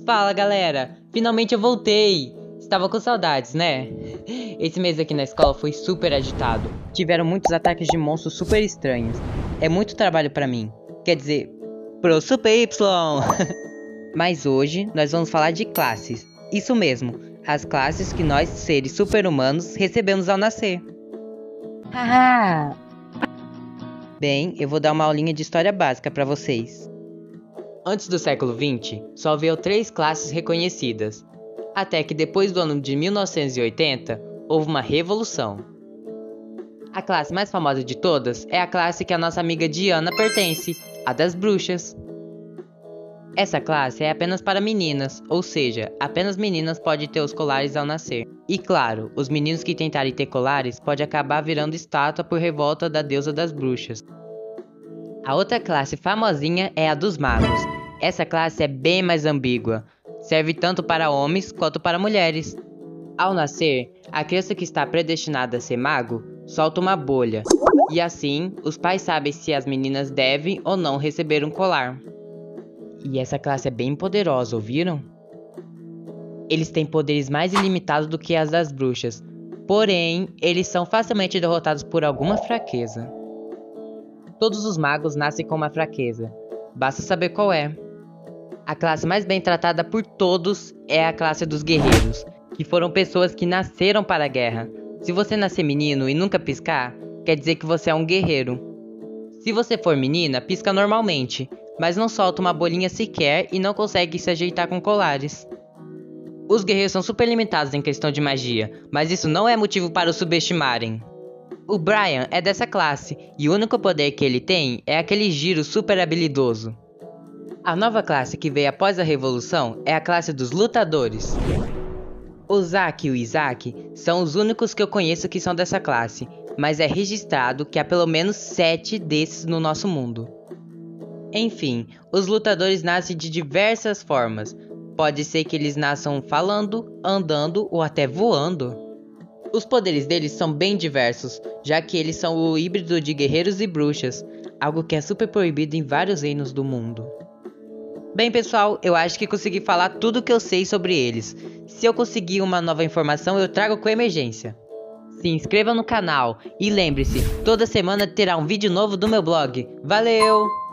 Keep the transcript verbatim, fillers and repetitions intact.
Fala galera, finalmente eu voltei! Estava com saudades, né? Esse mês aqui na escola foi super agitado. Tiveram muitos ataques de monstros super estranhos. É muito trabalho pra mim. Quer dizer, pro Super Y! Mas hoje nós vamos falar de classes. Isso mesmo, as classes que nós, seres super-humanos, recebemos ao nascer. Haha! Bem, eu vou dar uma aulinha de história básica pra vocês. Antes do século vinte, só havia três classes reconhecidas, até que depois do ano de mil novecentos e oitenta, houve uma revolução. A classe mais famosa de todas é a classe que a nossa amiga Diana pertence, a das bruxas. Essa classe é apenas para meninas, ou seja, apenas meninas podem ter os colares ao nascer. E claro, os meninos que tentarem ter colares podem acabar virando estátua por revolta da deusa das bruxas. A outra classe famosinha é a dos magos. Essa classe é bem mais ambígua, serve tanto para homens quanto para mulheres. Ao nascer, a criança que está predestinada a ser mago solta uma bolha, e assim os pais sabem se as meninas devem ou não receber um colar. E essa classe é bem poderosa, ouviram? Eles têm poderes mais ilimitados do que as das bruxas, porém, eles são facilmente derrotados por alguma fraqueza. Todos os magos nascem com uma fraqueza, basta saber qual é. A classe mais bem tratada por todos é a classe dos guerreiros, que foram pessoas que nasceram para a guerra. Se você nascer menino e nunca piscar, quer dizer que você é um guerreiro. Se você for menina, pisca normalmente, mas não solta uma bolinha sequer e não consegue se ajeitar com colares. Os guerreiros são super limitados em questão de magia, mas isso não é motivo para os subestimarem. O Brian é dessa classe, e o único poder que ele tem é aquele giro super habilidoso. A nova classe que veio após a revolução é a classe dos lutadores. O Zack e o Isaac são os únicos que eu conheço que são dessa classe, mas é registrado que há pelo menos sete desses no nosso mundo. Enfim, os lutadores nascem de diversas formas. Pode ser que eles nasçam falando, andando ou até voando. Os poderes deles são bem diversos, já que eles são o híbrido de guerreiros e bruxas, algo que é super proibido em vários reinos do mundo. Bem pessoal, eu acho que consegui falar tudo o que eu sei sobre eles. Se eu conseguir uma nova informação, eu trago com emergência. Se inscreva no canal e lembre-se, toda semana terá um vídeo novo do meu blog. Valeu!